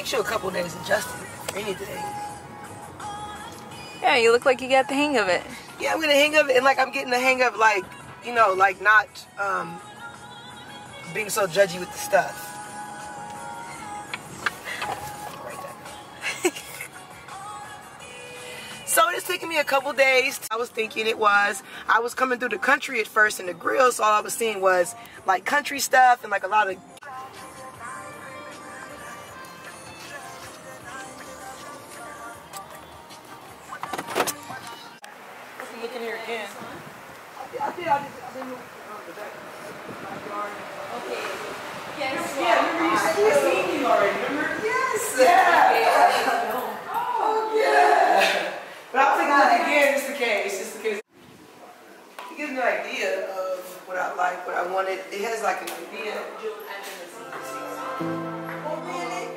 takes you a couple days adjusting any day. Yeah, you look like you got the hang of it. Yeah, I'm getting the hang of it, and like I'm getting the hang of like, you know, like not being so judgy with the stuff. So it's taking me a couple days. I was thinking I was coming through the country at first in the grill, so all I was seeing was like country stuff and like a lot of. Let's look in here again. I've been looking around the backyard. Okay. Yes. Yeah, remember you seen me already, remember? Yes. Yeah. Oh, yeah. But I'll take a look again just in case. It gives me an idea of what I like, what I wanted. It has like an idea. Oh, really?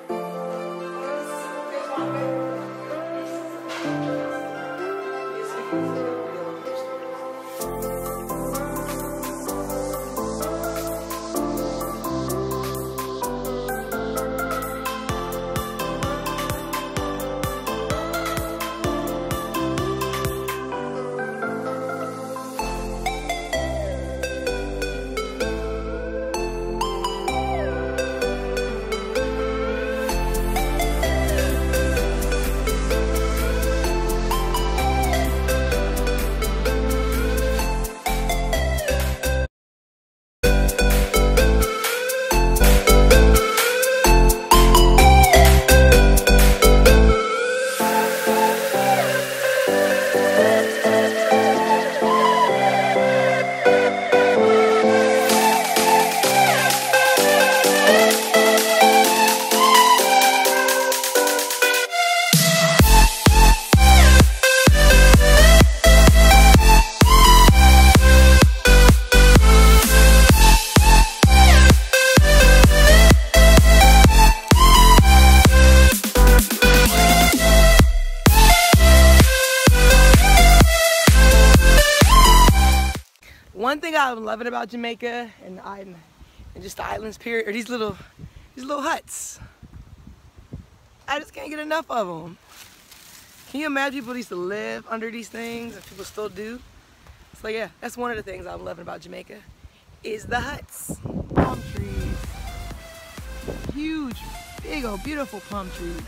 One thing I'm loving about Jamaica and just the islands period are these little huts. I just can't get enough of them. Can you imagine people used to live under these things and people still do? So yeah, that's one of the things I'm loving about Jamaica is the huts. Palm trees. Huge, big old beautiful palm trees.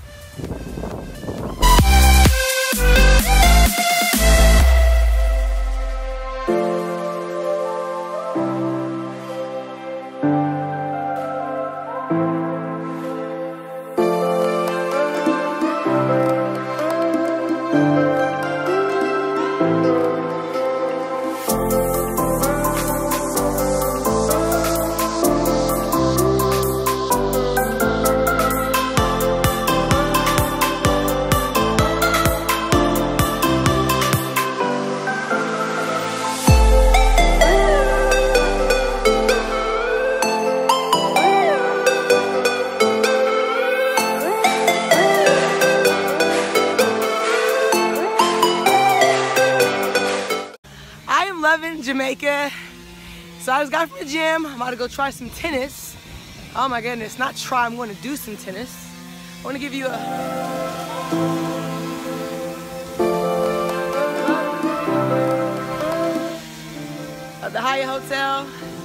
Loving Jamaica. So I just got from the gym. I'm about to go try some tennis. Oh my goodness, not try, I'm going to do some tennis. I want to give you a at the Hyatt Hotel.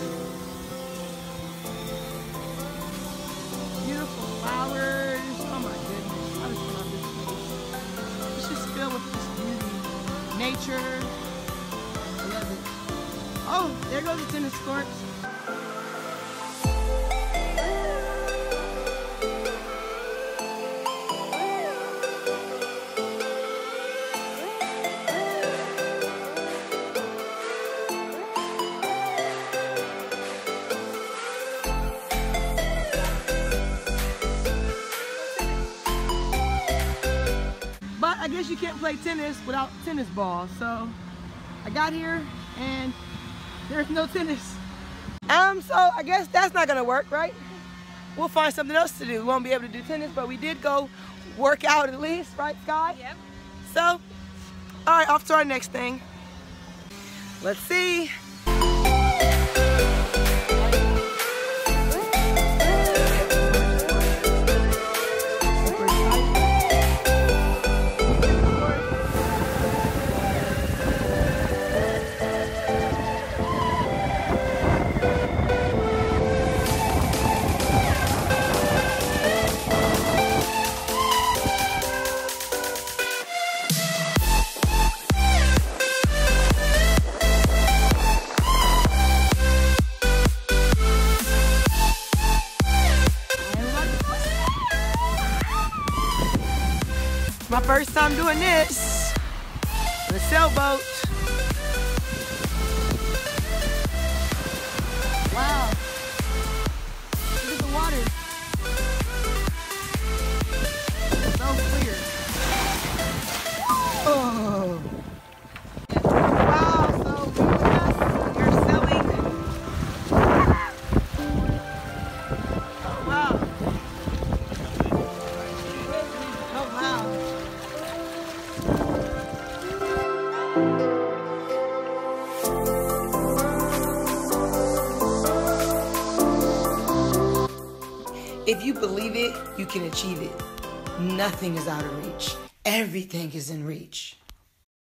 Beautiful flowers. Oh my goodness, I just love this place. It's just filled with just beauty, nature. Oh, there goes the tennis courts. But I guess you can't play tennis without tennis balls. So I got here and there's no tennis. So I guess that's not gonna work, right? We'll find something else to do. We won't be able to do tennis, but we did go work out at least, right, Sky? Yep. So, all right, off to our next thing. Let's see. My first time doing this on a sailboat. Wow. Look at the water. So clear. Oh. Wow, so you're selling. Oh, wow. Oh, wow. If you believe it, you can achieve it. Nothing is out of reach. Everything is in reach.